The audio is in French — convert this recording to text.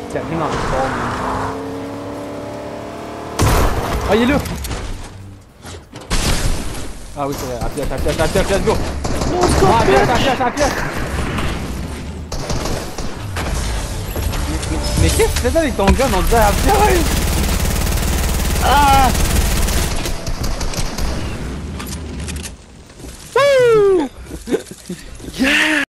Termine dans le fond. Ah, il est là! Ah oui, c'est vrai. À pièce, go! À pièce! Mais qu'est-ce que tu faisais avec ton gun? On disait à pièce! Ah!